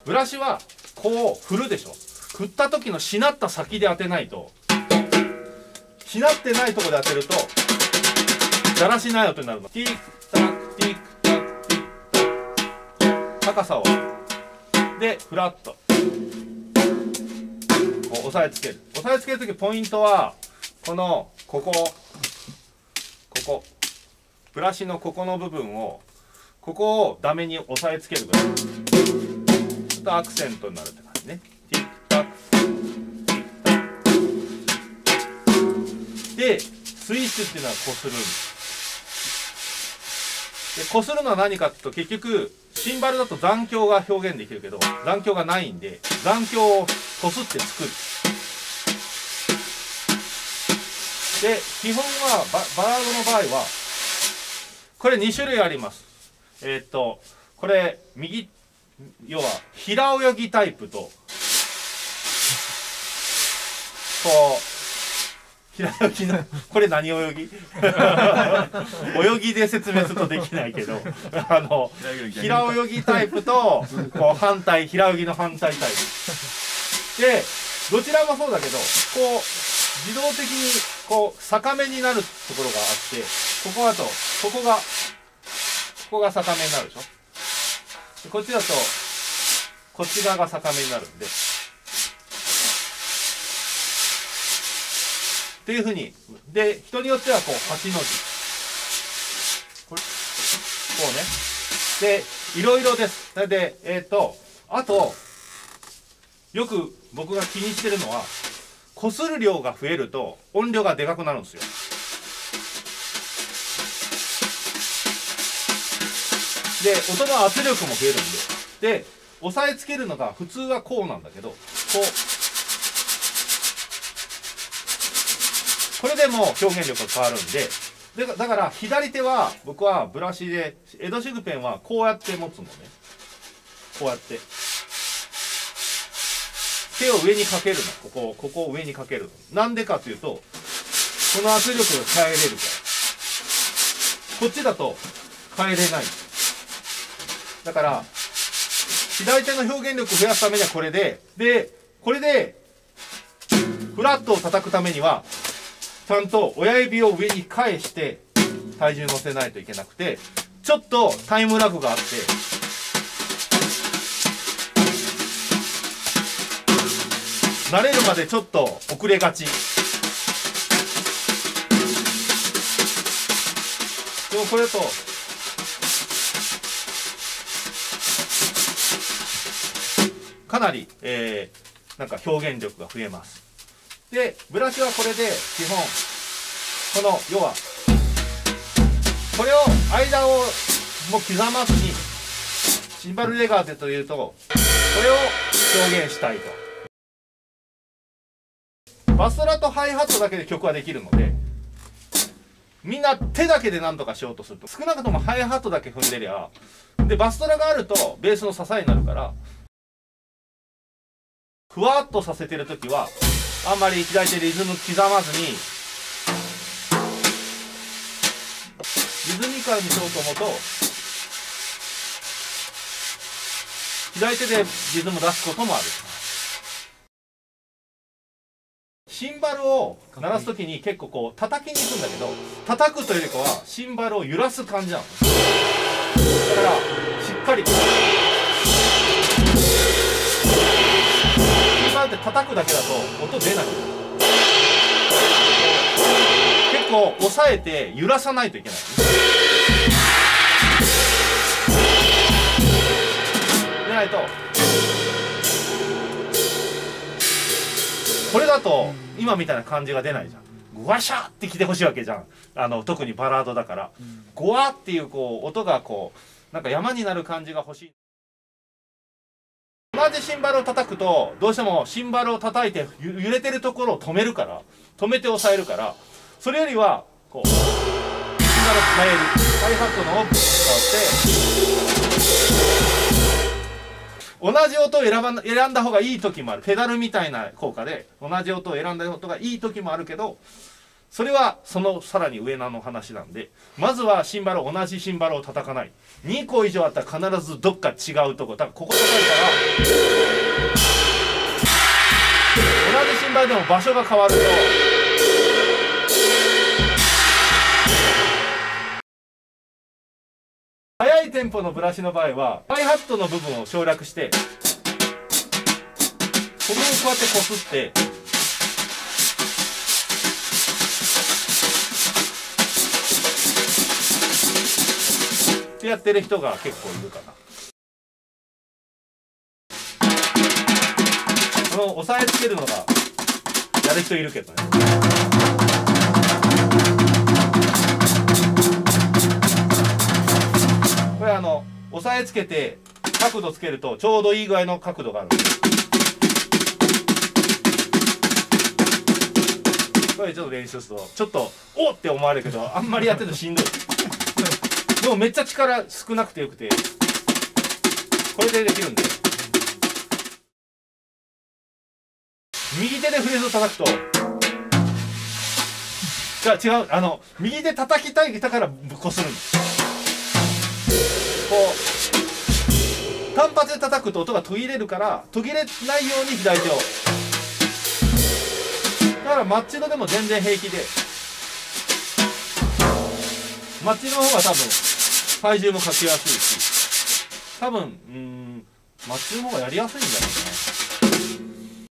ブラシはこう振るでしょ。振った時のしなった先で当てないと、しなってないところで当てるとだらしない音になるの。ティックタックティックタックティックタック、高さをでフラットこう押さえつける。押さえつける時ポイントはここブラシのここの部分をここをダメに押さえつけるぐらい、ちょっとアクセントになるって感じね。ティックタックティックタックでスイッシュっていうのはこするんです。でこするのは何かっていうと、結局シンバルだと残響が表現できるけど残響がないんで、残響をこすって作る。で基本はバラードの場合はこれ2種類あります。これ要は平泳ぎタイプとこう平泳ぎのこれ何泳ぎ泳ぎで説明するとできないけど平泳ぎタイプとこう平泳ぎの反対タイプで、どちらもそうだけどこう自動的にこう坂目になるところがあって、ここだとここが坂目になるでしょ。でこっちだとこっち側が坂目になるんでっていうふうに、で人によってはこう8の字こうね、でいろいろです。であとよく僕が気にしてるのは、こする量が増えると音量がでかくなるんですよ。で音の圧力も増えるんで、で押さえつけるのが普通はこうなんだけど、これでも表現力が変わるんで、だから左手は僕はブラシでエドシグペンはこうやって持つのね。こうやって手を上にかけるの。ここを上にかけるの。なんでかというと、この圧力が変えれるから。こっちだと変えれない。だから左手の表現力を増やすためにはこれで、これでフラットを叩くためにはちゃんと親指を上に返して体重乗せないといけなくて、ちょっとタイムラグがあって、慣れるまでちょっと遅れがち。でもこれだとかなり、なんか表現力が増えます。でブラシはこれで基本この要はこれを間をもう刻まずに、シンバルレガーテというとこれを表現したいと。バストラとハイハットだけで曲はできるので、みんな手だけで何とかしようとすると、少なくともハイハットだけ踏んでりゃ、でバストラがあるとベースの支えになるから、ふわっとさせてる時はあんまり左手でリズム刻まずに、リズミカルにしようと思うと左手でリズム出すこともある。シンバルを鳴らす時に結構こう叩きに行くんだけど、叩くというよりかはシンバルを揺らす感じなの。だからしっかりシンバルって叩くだけだと音出ない。結構押さえて揺らさないといけない。でないと、これだと今みたいな感じが出ないじゃん。グワシャってきてほしいわけじゃん。特にバラードだから、ゴワっていうこう音がこうなんか山になる感じが欲しい。同じシンバルを叩くとどうしてもシンバルを叩いて揺れてるところを止めるから、止めて押さえるから、それよりはこうシンバルを変える、ハイハットのオープンを使って同じ音を選んだ方がいい時もある。ペダルみたいな効果で同じ音を選んだ音がいい時もあるけど、 それはそのさらに上の話なんで、まずはシンバル、同じシンバルを叩かない。2個以上あったら必ずどっか違うとこ、多分ここ叩いたら同じシンバルでも場所が変わると速いテンポのブラシの場合はハイハットの部分を省略してここをこうやってこすってってやってる人が結構いるかな。押さえつけるのがやる人いるけどね。これ押さえつけて角度つけるとちょうどいい具合の角度がある。これちょっと練習するとちょっとおっって思われるけど、あんまりやってるとしんどい。でもめっちゃ力少なくてよくてこれでできるんで、右手でフレーズを叩くと違う、右で叩きたいからこするんです。こう単発で叩くと音が途切れるから途切れないように左手を、だからマッチのでも全然平気で、マッチの方が多分体重もかけやすいし、多分マッチの方がやりやすいんじゃないかな。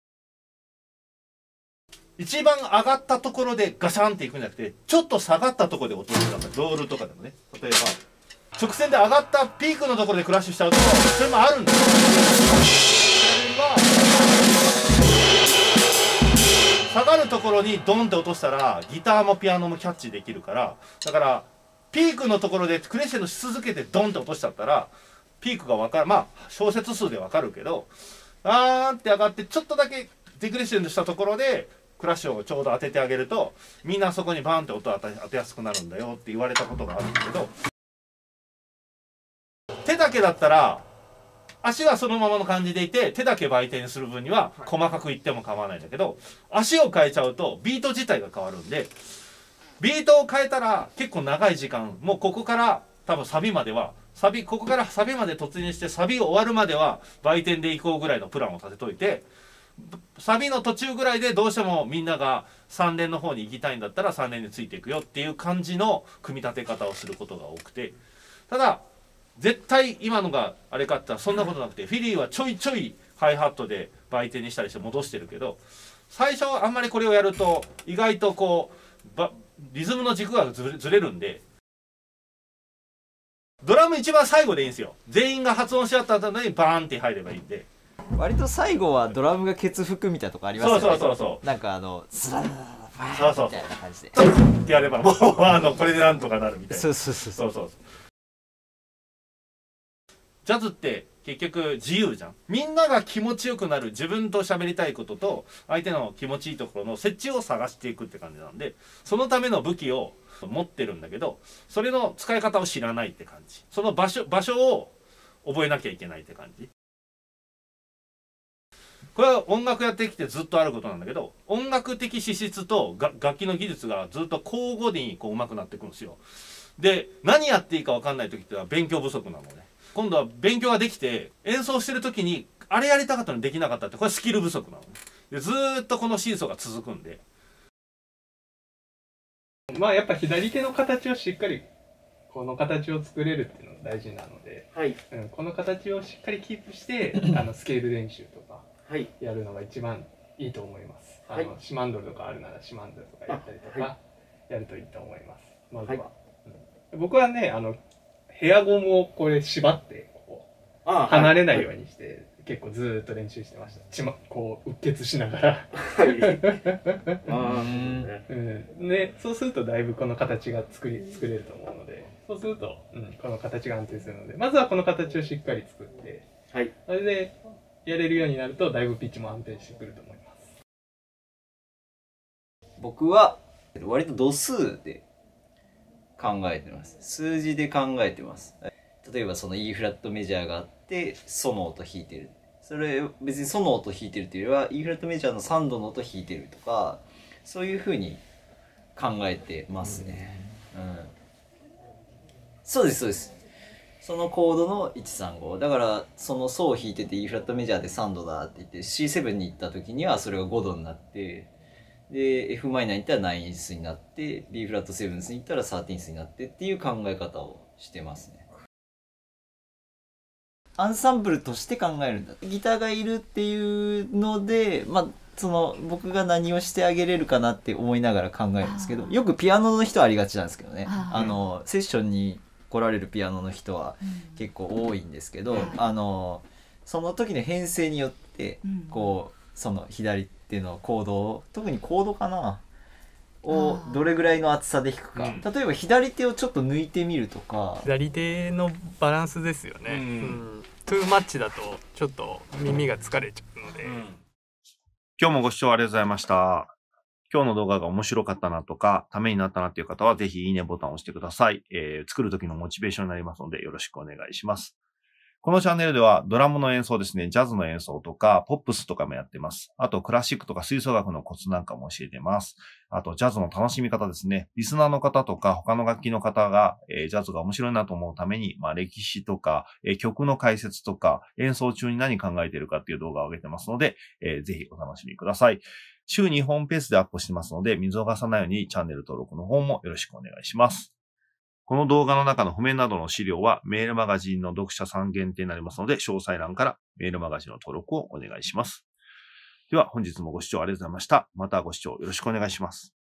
一番上がったところでガシャンっていくんじゃなくて、ちょっと下がったところで落としてください。ロールとかでもね、例えば直線で上がったピークのところでクラッシュしちゃうとそれもあるんですよ。下がるところにドンって落としたらギターもピアノもキャッチできるから、だからピークのところでクレッシェンドし続けてドンって落としちゃったらピークが分かる、まあ小節数で分かるけど、あーって上がってちょっとだけデクレッシェンドしたところでクラッシュをちょうど当ててあげるとみんなそこにバーンって音を当てやすくなるんだよって言われたことがあるんだけど、手だけだったら足はそのままの感じでいて手だけ売店する分には細かくいっても構わないんだけど、足を変えちゃうとビート自体が変わるんで、ビートを変えたら結構長い時間、もうここから多分サビまではここからサビまで突入してサビ終わるまでは売店で行こうぐらいのプランを立てといて、サビの途中ぐらいでどうしてもみんなが3連の方に行きたいんだったら3連についていくよっていう感じの組み立て方をすることが多くて、ただ絶対今のがあれかって言ったらそんなことなくて、フィリーはちょいちょいハイハットで売店にしたりして戻してるけど、最初あんまりこれをやると意外とこうリズムの軸がずれるんで、ドラム一番最後でいいんですよ。全員が発音し合った後にバーンって入ればいいんで。 割と最後はドラムがケツ吹くみたいなとこありますよね。 そうなんかスラーみたいな感じでってやればもうこれでなんとかなるみたいな。そうジャズって結局自由じゃん。みんなが気持ちよくなる自分と喋りたいことと相手の気持ちいいところの折衷を探していくって感じなんで、そのための武器を持ってるんだけどそれの使い方を知らないって感じ。その場所を覚えなきゃいけないって感じ。これは音楽やってきてずっとあることなんだけど、音楽的資質と楽器の技術がずっと交互にこう上手くなっていくんですよ。で何やっていいか分かんない時ってのは勉強不足なのね。今度は勉強ができて演奏してる時にあれやりたかったのにできなかったって、これスキル不足なのね。でずーっとこのシーソーが続くんで、 まあやっぱ左手の形をしっかりこの形を作れるっていうのが大事なので、はいこの形をしっかりキープしてスケール練習とかやるのが一番いいと思います。シマンドルとかあるならシマンドルとかやったりとかやるといいと思います。まずは、僕はねヘアゴムをこれ縛ってこう離れないようにして結構ずーっと練習してました。こううっ血しながらね、そうするとだいぶこの形が作れると思うので、そうすると、この形が安定するので、まずはこの形をしっかり作って、それでやれるようになるとだいぶピッチも安定してくると思います。 僕は割と度数で考えてます。数字で考えてます。例えばその E フラットメジャーがあってソの音弾いてる、それ別にソの音弾いてるっていうよりは E フラットメジャーの3度の音弾いてるとか、そういう風に考えてますね。そうです、そうです。そのコードの135。だから、そのソを弾いてて E フラットメジャーで3度だって言って C7 に行った時にはそれが5度になって、で、F マイナーに行ったら9インスになって、B フラットセブンスに行ったら13インスになってっていう考え方をしてますね。アンサンブルとして考えるんだ。ギターがいるっていうので、まあ、その僕が何をしてあげれるかなって思いながら考えるんですけど、よくピアノの人はありがちなんですけどね。セッションに来られるピアノの人は結構多いんですけど、その時の編成によって、こう、その左手のコードを、特にコードかなをどれぐらいの厚さで弾くか、例えば左手をちょっと抜いてみるとか、 左手のバランスですよね、トゥーマッチだとちょっと耳が疲れちゃうので、 今日もご視聴ありがとうございました。今日の動画が面白かったなとか、ためになったなっていう方は、ぜひいいねボタンを押してください。作る時のモチベーションになりますので、よろしくお願いします。このチャンネルではドラムの演奏ですね、ジャズの演奏とか、ポップスとかもやってます。あと、クラシックとか吹奏楽のコツなんかも教えてます。あと、ジャズの楽しみ方ですね。リスナーの方とか、他の楽器の方が、ジャズが面白いなと思うために、歴史とか、曲の解説とか、演奏中に何考えているかっていう動画を上げてますので、ぜひお楽しみください。週2本ペースでアップしてますので、見逃さないようにチャンネル登録の方もよろしくお願いします。この動画の中の譜面などの資料はメールマガジンの読者さん限定になりますので、詳細欄からメールマガジンの登録をお願いします。では本日もご視聴ありがとうございました。またご視聴よろしくお願いします。